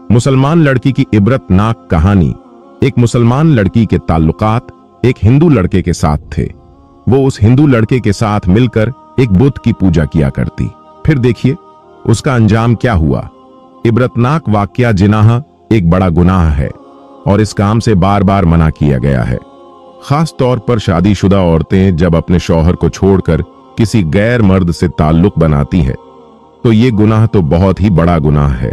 मुसलमान लड़की की इबरतनाक कहानी। एक मुसलमान लड़की के ताल्लुकात एक हिंदू लड़के के साथ थे। वो उस हिंदू लड़के के साथ मिलकर एक बुत की पूजा किया करती। फिर देखिए उसका अंजाम क्या हुआ। इबरतनाक वाकया जिनाह एक बड़ा गुनाह है और इस काम से बार बार मना किया गया है। खास तौर पर शादीशुदा औरतें जब अपने शौहर को छोड़कर किसी गैर मर्द से ताल्लुक बनाती है तो ये गुनाह तो बहुत ही बड़ा गुनाह है।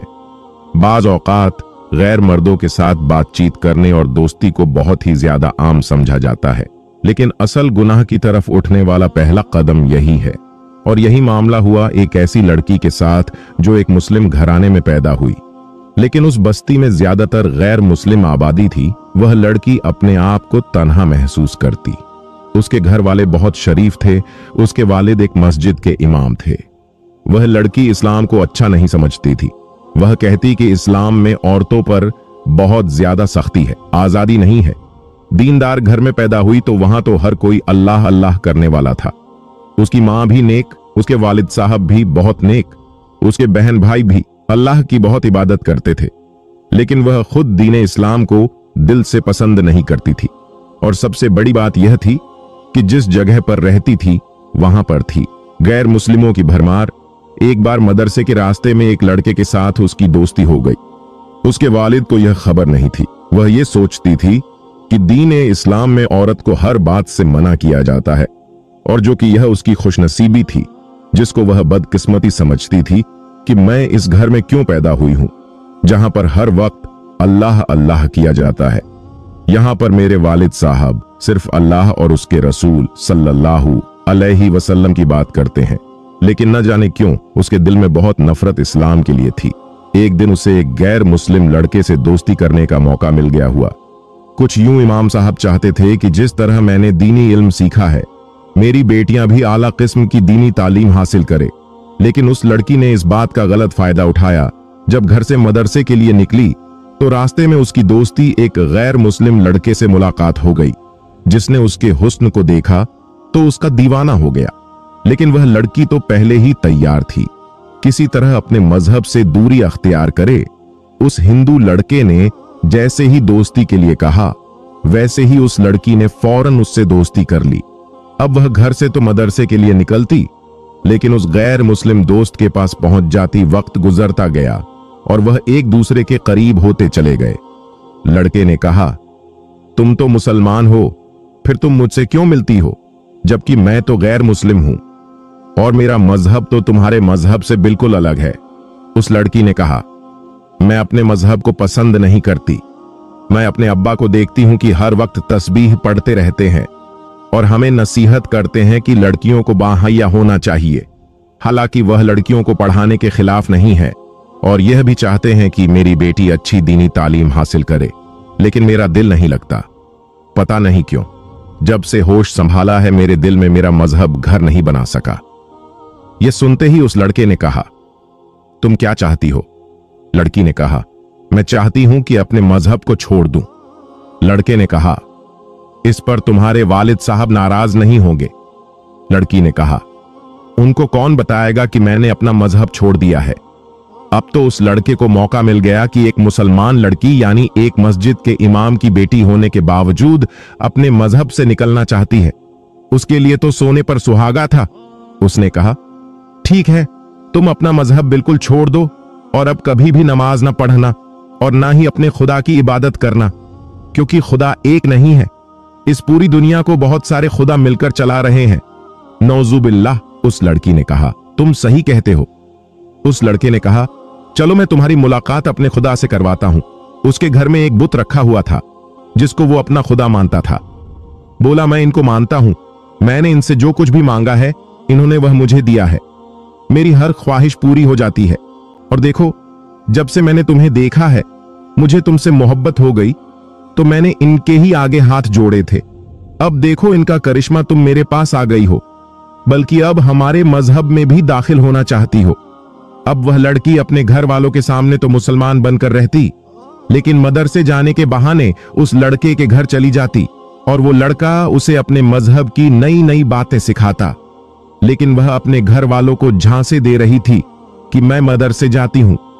बाज औकात गैर मर्दों के साथ बातचीत करने और दोस्ती को बहुत ही ज्यादा आम समझा जाता है, लेकिन असल गुनाह की तरफ उठने वाला पहला कदम यही है। और यही मामला हुआ एक ऐसी लड़की के साथ जो एक मुस्लिम घराने में पैदा हुई, लेकिन उस बस्ती में ज्यादातर गैर मुस्लिम आबादी थी। वह लड़की अपने आप को तन्हा महसूस करती। उसके घर वाले बहुत शरीफ थे। उसके वालिद एक मस्जिद के इमाम थे। वह लड़की इस्लाम को अच्छा नहीं समझती थी। वह कहती कि इस्लाम में औरतों पर बहुत ज्यादा सख्ती है, आजादी नहीं है। दीनदार घर में पैदा हुई तो वहां तो हर कोई अल्लाह अल्लाह करने वाला था। उसकी माँ भी नेक, उसके वालिद साहब भी बहुत नेक, उसके बहन भाई भी अल्लाह की बहुत इबादत करते थे, लेकिन वह खुद दीन इस्लाम को दिल से पसंद नहीं करती थी। और सबसे बड़ी बात यह थी कि जिस जगह पर रहती थी वहां पर थी गैर मुस्लिमों की भरमार। एक बार मदरसे के रास्ते में एक लड़के के साथ उसकी दोस्ती हो गई। उसके वालिद को यह खबर नहीं थी। वह यह सोचती थी कि दीन इस्लाम में औरत को हर बात से मना किया जाता है, और जो कि यह उसकी खुशनसीबी थी जिसको वह बदकिस्मती समझती थी कि मैं इस घर में क्यों पैदा हुई हूं जहां पर हर वक्त अल्लाह अल्लाह किया जाता है। यहां पर मेरे वालिद साहब सिर्फ अल्लाह और उसके रसूल सल्लल्लाहु अलैहि वसल्लम की बात करते हैं, लेकिन न जाने क्यों उसके दिल में बहुत नफरत इस्लाम के लिए थी। एक दिन उसे एक गैर मुस्लिम लड़के से दोस्ती करने का मौका मिल गया हुआ। कुछ यूं इमाम साहब चाहते थे कि जिस तरह मैंने दीनी इल्म सीखा है मेरी बेटियां भी आला किस्म की दीनी तालीम हासिल करे, लेकिन उस लड़की ने इस बात का गलत फायदा उठाया। जब घर से मदरसे के लिए निकली तो रास्ते में उसकी दोस्ती एक गैर मुस्लिम लड़के से मुलाकात हो गई, जिसने उसके हुस्न को देखा तो उसका दीवाना हो गया। लेकिन वह लड़की तो पहले ही तैयार थी किसी तरह अपने मजहब से दूरी अख्तियार करे। उस हिंदू लड़के ने जैसे ही दोस्ती के लिए कहा वैसे ही उस लड़की ने फौरन उससे दोस्ती कर ली। अब वह घर से तो मदरसे के लिए निकलती, लेकिन उस गैर मुस्लिम दोस्त के पास पहुंच जाती। वक्त गुजरता गया और वह एक दूसरे के करीब होते चले गए। लड़के ने कहा, तुम तो मुसलमान हो, फिर तुम मुझसे क्यों मिलती हो, जबकि मैं तो गैर मुस्लिम हूं और मेरा मजहब तो तुम्हारे मजहब से बिल्कुल अलग है। उस लड़की ने कहा, मैं अपने मजहब को पसंद नहीं करती। मैं अपने अब्बा को देखती हूं कि हर वक्त तस्बीह पढ़ते रहते हैं और हमें नसीहत करते हैं कि लड़कियों को बाहया होना चाहिए। हालांकि वह लड़कियों को पढ़ाने के खिलाफ नहीं है और यह भी चाहते हैं कि मेरी बेटी अच्छी दीनी तालीम हासिल करे, लेकिन मेरा दिल नहीं लगता। पता नहीं क्यों, जब से होश संभाला है मेरे दिल में मेरा मजहब घर नहीं बना सका। यह सुनते ही उस लड़के ने कहा, तुम क्या चाहती हो? लड़की ने कहा, मैं चाहती हूं कि अपने मजहब को छोड़ दूं। लड़के ने कहा, इस पर तुम्हारे वालिद साहब नाराज नहीं होंगे? लड़की ने कहा, उनको कौन बताएगा कि मैंने अपना मजहब छोड़ दिया है। अब तो उस लड़के को मौका मिल गया कि एक मुसलमान लड़की यानी एक मस्जिद के इमाम की बेटी होने के बावजूद अपने मजहब से निकलना चाहती है। उसके लिए तो सोने पर सुहागा था। उसने कहा, ठीक है, तुम अपना मजहब बिल्कुल छोड़ दो और अब कभी भी नमाज ना पढ़ना और ना ही अपने खुदा की इबादत करना, क्योंकि खुदा एक नहीं है। इस पूरी दुनिया को बहुत सारे खुदा मिलकर चला रहे हैं। नौजुबिल्लाह। उस लड़की ने कहा, तुम सही कहते हो। उस लड़के ने कहा, चलो मैं तुम्हारी मुलाकात अपने खुदा से करवाता हूं। उसके घर में एक बुत रखा हुआ था जिसको वो अपना खुदा मानता था। बोला, मैं इनको मानता हूं, मैंने इनसे जो कुछ भी मांगा है इन्होंने वह मुझे दिया है। मेरी हर ख्वाहिश पूरी हो जाती है। और देखो, जब से मैंने तुम्हें देखा है मुझे तुमसे मोहब्बत हो गई, तो मैंने इनके ही आगे हाथ जोड़े थे। अब देखो इनका करिश्मा, तुम मेरे पास आ गई हो, बल्कि अब हमारे मजहब में भी दाखिल होना चाहती हो। अब वह लड़की अपने घर वालों के सामने तो मुसलमान बनकर रहती, लेकिन मदरसे जाने के बहाने उस लड़के के घर चली जाती और वो लड़का उसे अपने मजहब की नई नई बातें सिखाता। लेकिन वह अपने घर वालों को झांसे दे रही थी कि मैं मदरसे जाती हूं,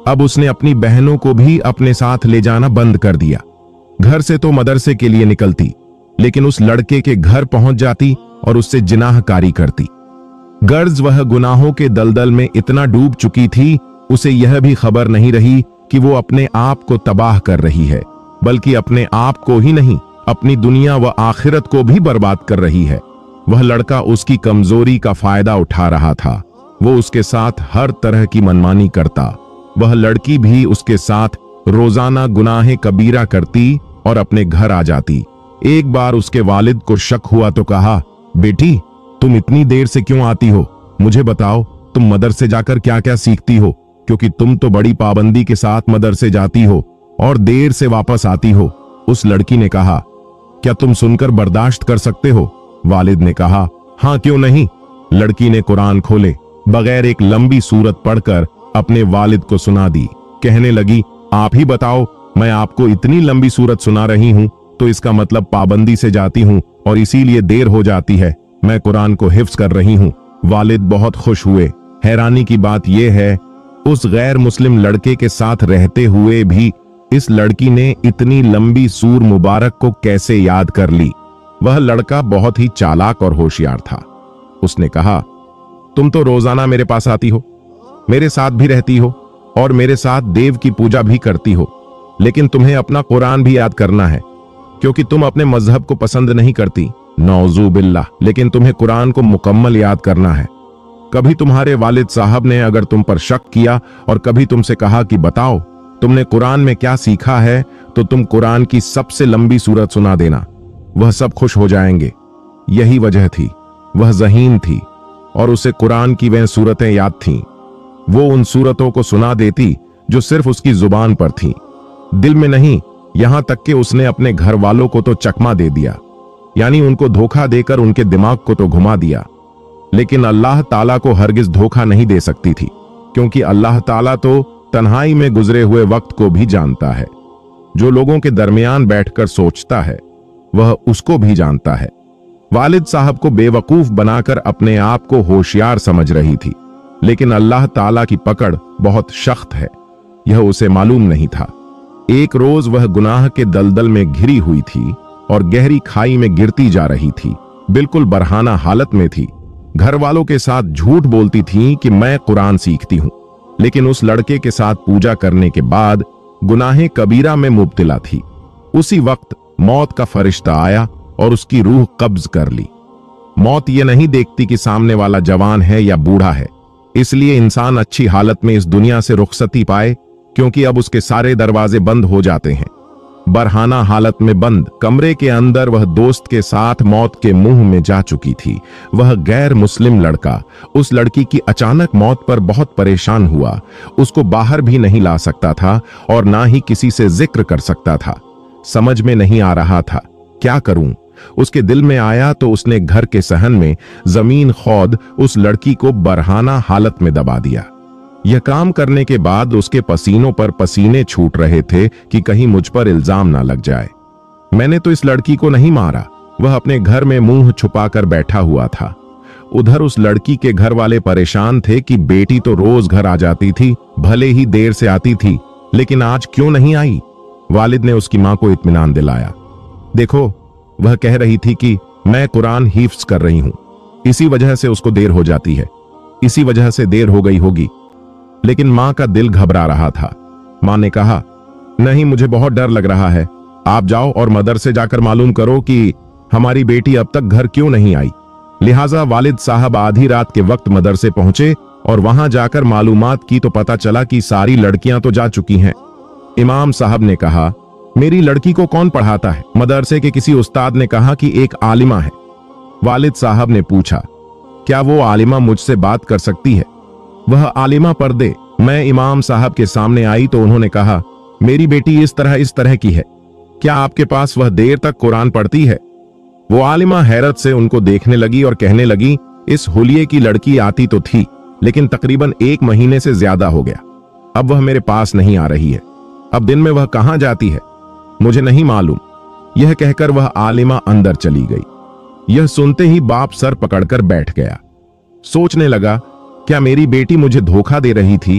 अब उसने अपनी बहनों को भी अपने साथ ले जाना बंद कर दिया। घर से तो मदरसे के लिए निकलती, लेकिन उस लड़के के घर पहुंच जाती और उससे जिनाहकारी करती। गर्ज वह गुनाहों के दलदल में इतना डूब चुकी थी, उसे यह भी खबर नहीं रही कि वो अपने आप को तबाह कर रही है, बल्कि अपने आप को ही नहीं, अपनी दुनिया व आखिरत को भी बर्बाद कर रही है। वह लड़का उसकी कमजोरी का फायदा उठा रहा था। वो उसके साथ हर तरह की मनमानी करता। वह लड़की भी उसके साथ रोजाना गुनाहे कबीरा करती और अपने घर आ जाती। एक बार उसके वालिद को शक हुआ तो कहा, बेटी तुम इतनी देर से क्यों आती हो? मुझे बताओ तुम मदरसे जाकर क्या क्या सीखती हो, क्योंकि तुम तो बड़ी पाबंदी के साथ मदरसे जाती हो और देर से वापस आती हो। उस लड़की ने कहा, क्या तुम सुनकर बर्दाश्त कर सकते हो? वालिद ने कहा, हाँ क्यों नहीं। लड़की ने कुरान खोले बगैर एक लंबी सूरत पढ़कर अपने वालिद को सुना दी। कहने लगी, आप ही बताओ, मैं आपको इतनी लंबी सूरत सुना रही हूं तो इसका मतलब पाबंदी से जाती हूं और इसीलिए देर हो जाती है। मैं कुरान को हिफ्ज कर रही हूं। वालिद बहुत खुश हुए। हैरानी की बात यह है, उस गैर मुस्लिम लड़के के साथ रहते हुए भी इस लड़की ने इतनी लंबी सूर मुबारक को कैसे याद कर ली। वह लड़का बहुत ही चालाक और होशियार था। उसने कहा, तुम तो रोजाना मेरे पास आती हो, मेरे साथ भी रहती हो और मेरे साथ देव की पूजा भी करती हो, लेकिन तुम्हें अपना कुरान भी याद करना है, क्योंकि तुम अपने मजहब को पसंद नहीं करती, नौजू बिल्लाह, लेकिन तुम्हें कुरान को मुकम्मल याद करना है। कभी तुम्हारे वालिद साहब ने अगर तुम पर शक किया और कभी तुमसे कहा कि बताओ तुमने कुरान में क्या सीखा है, तो तुम कुरान की सबसे लंबी सूरत सुना देना, वह सब खुश हो जाएंगे। यही वजह थी। वह ज़हीन थी और उसे कुरान की वह सूरतें याद थीं। वो उन सूरतों को सुना देती जो सिर्फ उसकी जुबान पर थीं, दिल में नहीं। यहां तक कि उसने अपने घर वालों को तो चकमा दे दिया, यानी उनको धोखा देकर उनके दिमाग को तो घुमा दिया। लेकिन अल्लाह ताला को हरगिज धोखा नहीं दे सकती थी, क्योंकि अल्लाह ताला तो तन्हाई में गुजरे हुए वक्त को भी जानता है। जो लोगों के दरमियान बैठकर सोचता है वह उसको भी जानता है। वालिद साहब को बेवकूफ बनाकर अपने आप को होशियार समझ रही थी, लेकिन अल्लाह ताला की पकड़ बहुत सख्त है, यह उसे मालूम नहीं था। एक रोज वह गुनाह के दलदल में घिरी हुई थी और गहरी खाई में गिरती जा रही थी। बिल्कुल बरहाना हालत में थी। घर वालों के साथ झूठ बोलती थी कि मैं कुरान सीखती हूं, लेकिन उस लड़के के साथ पूजा करने के बाद गुनाहे कबीरा में मुब्तला थी। उसी वक्त मौत का फरिश्ता आया और उसकी रूह कब्ज कर ली। मौत यह नहीं देखती कि सामने वाला जवान है या बूढ़ा है, इसलिए इंसान अच्छी हालत में इस दुनिया से रुखसती पाए, क्योंकि अब उसके सारे दरवाजे बंद हो जाते हैं। बरहाना हालत में बंद कमरे के अंदर वह दोस्त के साथ मौत के मुंह में जा चुकी थी। वह गैर मुस्लिम लड़का उस लड़की की अचानक मौत पर बहुत परेशान हुआ। उसको बाहर भी नहीं ला सकता था और ना ही किसी से जिक्र कर सकता था। समझ में नहीं आ रहा था क्या करूं। उसके दिल में आया तो उसने घर के सहन में जमीन खोद उस लड़की को बरहाना हालत में दबा दिया। यह काम करने के बाद उसके पसीनों पर पसीने छूट रहे थे कि कहीं मुझ पर इल्जाम ना लग जाए। मैंने तो इस लड़की को नहीं मारा, वह अपने घर में मुंह छुपाकर बैठा हुआ था। उधर उस लड़की के घर वाले परेशान थे कि बेटी तो रोज घर आ जाती थी, भले ही देर से आती थी, लेकिन आज क्यों नहीं आई। वालिद ने उसकी मां को इत्मीनान दिलाया। देखो, वह कह रही थी कि मैं कुरान हिफ्ज कर रही हूं, इसी वजह से उसको देर हो जाती है, इसी वजह से देर हो गई होगी। लेकिन मां का दिल घबरा रहा था। मां ने कहा, नहीं, मुझे बहुत डर लग रहा है, आप जाओ और मदरसे जाकर मालूम करो कि हमारी बेटी अब तक घर क्यों नहीं आई। लिहाजा वालिद साहब आधी रात के वक्त मदरसे पहुंचे और वहां जाकर मालूमात की तो पता चला कि सारी लड़कियां तो जा चुकी हैं। इमाम साहब ने कहा, मेरी लड़की को कौन पढ़ाता है? मदरसे के किसी उस्ताद ने कहा कि एक आलिमा है। वालिद साहब ने पूछा, क्या वो आलिमा मुझसे बात कर सकती है? वह आलिमा पर्दे मैं इमाम साहब के सामने आई तो उन्होंने कहा, मेरी बेटी इस तरह की है, क्या आपके पास वह देर तक कुरान पढ़ती है? वो आलिमा हैरत से उनको देखने लगी और कहने लगी, इस हुलिये की लड़की आती तो थी, लेकिन तकरीबन 1 महीने से ज्यादा हो गया, अब वह मेरे पास नहीं आ रही है। अब दिन में वह कहां जाती है मुझे नहीं मालूम। यह कहकर वह आलिमा अंदर चली गई। यह सुनते ही बाप सर पकड़कर बैठ गया। सोचने लगा, क्या मेरी बेटी मुझे धोखा दे रही थी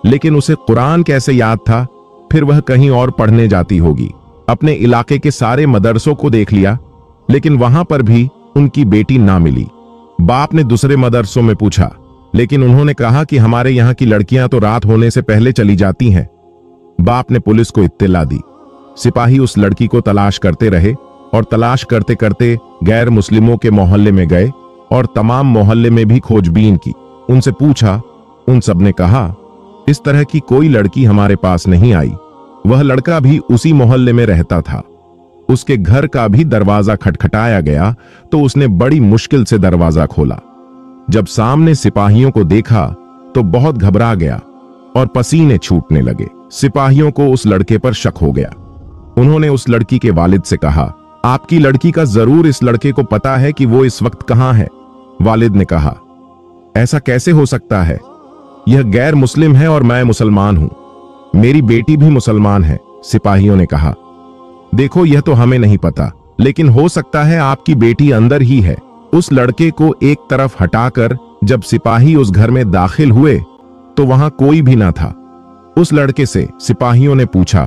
लेकिन उसे कुरान कैसे याद था? फिर वह कहीं और पढ़ने जाती होगी। अपने इलाके के सारे मदरसों को देख लिया, लेकिन वहां पर भी उनकी बेटी ना मिली। बाप ने दूसरे मदरसों में पूछा, लेकिन उन्होंने कहा कि हमारे यहाँ की लड़कियां तो रात होने से पहले चली जाती हैं। बाप ने पुलिस को इत्तला दी। सिपाही उस लड़की को तलाश करते रहे और तलाश करते करते गैर मुस्लिमों के मोहल्ले में गए और तमाम मोहल्ले में भी खोजबीन की। उनसे पूछा, उन सब ने कहा, इस तरह की कोई लड़की हमारे पास नहीं आई। वह लड़का भी उसी मोहल्ले में रहता था। उसके घर का भी दरवाजा खटखटाया गया तो उसने बड़ी मुश्किल से दरवाजा खोला। जब सामने सिपाहियों को देखा तो बहुत घबरा गया और पसीने छूटने लगे। सिपाहियों को उस लड़के पर शक हो गया। उन्होंने उस लड़की के वालिद से कहा, आपकी लड़की का जरूर इस लड़के को पता है कि वो इस वक्त कहां है। वालिद ने कहा, ऐसा कैसे हो सकता है? यह गैर मुस्लिम है और मैं मुसलमान हूं। मेरी बेटी भी मुसलमान है। सिपाहियों ने कहा, देखो यह तो हमें नहीं पता, लेकिन हो सकता है आपकी बेटी अंदर ही है। उस लड़के को एक तरफ हटाकर जब सिपाही उस घर में दाखिल हुए तो वहां कोई भी ना था। उस लड़के से सिपाहियों ने पूछा,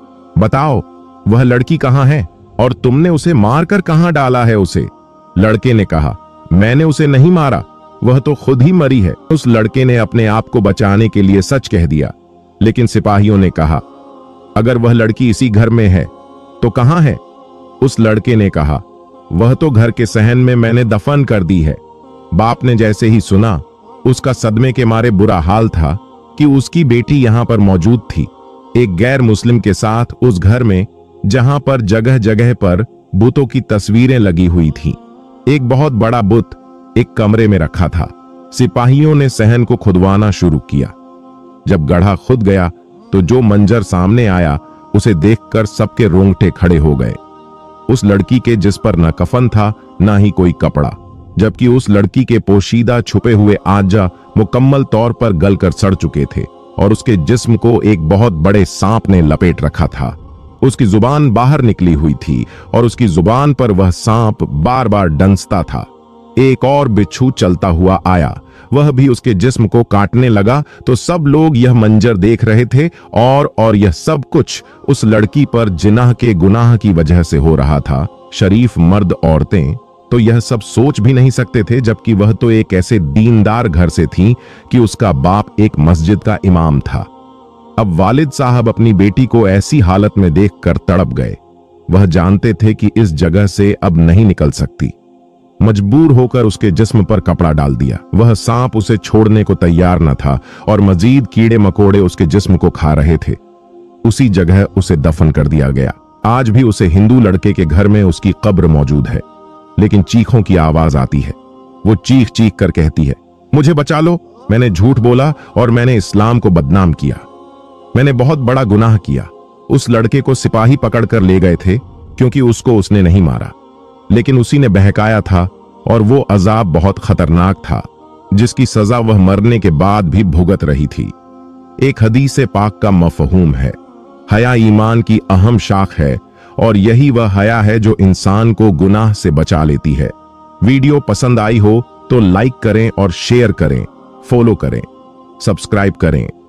बताओ वह लड़की कहां है और तुमने उसे मारकर कहां डाला है उसे? लड़के ने कहा, मैंने उसे नहीं मारा, वह तो खुद ही मरी है। उस लड़के ने अपने आप को बचाने के लिए सच कह दिया। लेकिन सिपाहियों ने कहा, अगर वह लड़की इसी घर में है तो कहां है? उस लड़के ने कहा, वह तो घर के सहन में मैंने दफन कर दी है। बाप ने जैसे ही सुना, उसका सदमे के मारे बुरा हाल था कि उसकी बेटी यहां पर मौजूद थी, एक गैर मुस्लिम के साथ उस घर में जहां पर जगह जगह पर बुतों की तस्वीरें लगी हुई थीं। एक बहुत बड़ा बुत एक कमरे में रखा था। सिपाहियों ने सहन को खुदवाना शुरू किया। जब गड्ढा खुद गया तो जो मंजर सामने आया उसे देखकर सबके रोंगटे खड़े हो गए। उस लड़की के जिस पर न कफन था ना ही कोई कपड़ा, जबकि उस लड़की के पोशीदा छुपे हुए आजा मुकम्मल तौर पर गलकर सड़ चुके थे और उसके जिस्म को एक बहुत बड़े सांप ने लपेट रखा था। उसकी जुबान बाहर निकली हुई थी और उसकी जुबान पर वह सांप बार बार डंसता था। एक और बिच्छू चलता हुआ आया, वह भी उसके जिस्म को काटने लगा तो सब लोग यह मंजर देख रहे थे और यह सब कुछ उस लड़की पर जिनाह के गुनाह की वजह से हो रहा था। शरीफ मर्द औरतें तो यह सब सोच भी नहीं सकते थे, जबकि वह तो एक ऐसे दीनदार घर से थी कि उसका बाप एक मस्जिद का इमाम था। अब वालिद साहब अपनी बेटी को ऐसी हालत में देखकर तड़प गए। वह जानते थे कि इस जगह से अब नहीं निकल सकती। मजबूर होकर उसके जिस्म पर कपड़ा डाल दिया। वह सांप उसे छोड़ने को तैयार न था और मजीद कीड़े मकोड़े उसके जिस्म को खा रहे थे। उसी जगह उसे दफन कर दिया गया। आज भी उसे हिंदू लड़के के घर में उसकी कब्र मौजूद है, लेकिन चीखों की आवाज आती है। वो चीख चीख कर कहती है, मुझे बचा लो, मैंने झूठ बोला और मैंने इस्लाम को बदनाम किया। मैंने बहुत बड़ा गुनाह किया। उस लड़के को सिपाही पकड़कर ले गए थे क्योंकि उसको उसने नहीं मारा, लेकिन उसी ने बहकाया था और वो अजाब बहुत खतरनाक था जिसकी सजा वह मरने के बाद भी भुगत रही थी। एक हदीस पाक का मफहूम है, हया ईमान की अहम शाख है और यही वह हया है जो इंसान को गुनाह से बचा लेती है। वीडियो पसंद आई हो तो लाइक करें और शेयर करें, फॉलो करें, सब्सक्राइब करें।